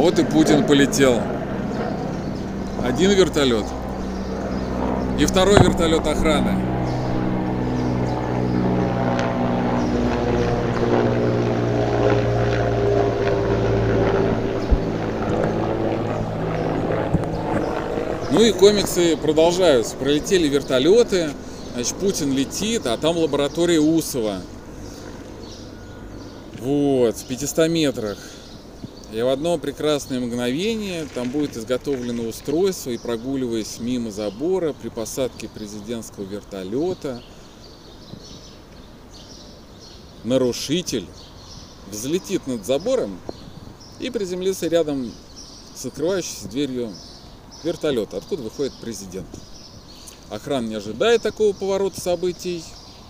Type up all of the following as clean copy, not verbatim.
Вот и Путин полетел. Один вертолет и второй вертолет охраны. Ну и комиксы продолжаются. Пролетели вертолеты, значит, Путин летит, а там лаборатория Усова. Вот, в 500 метрах. И в одно прекрасное мгновение там будет изготовлено устройство, и прогуливаясь мимо забора при посадке президентского вертолета, нарушитель взлетит над забором и приземлится рядом с открывающейся дверью вертолета, откуда выходит президент. Охрана не ожидает такого поворота событий.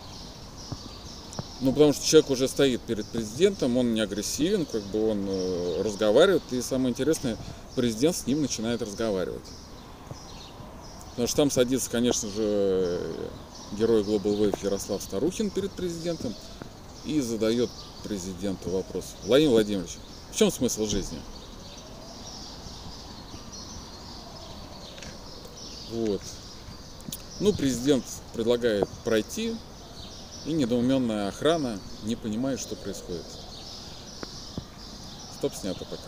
Ну, потому что человек уже стоит перед президентом, он не агрессивен, как бы он разговаривает, и самое интересное, президент с ним начинает разговаривать. Потому что там садится, конечно же, герой Global Wave Ярослав Старухин перед президентом и задает президенту вопрос: Владимир Владимирович, в чем смысл жизни? Вот. Ну, президент предлагает пройти, и недоуменная охрана не понимает, что происходит. Стоп, снято пока.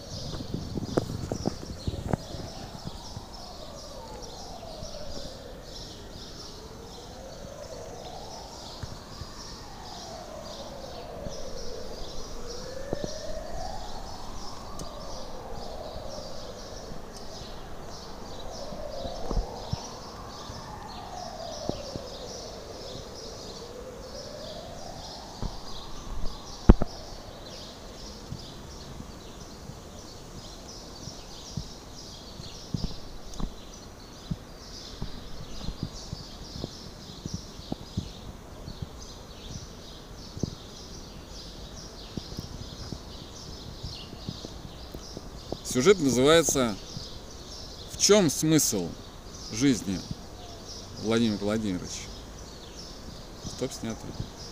Сюжет называется «В чем смысл жизни, Владимир Владимирович?» Стоп, снято.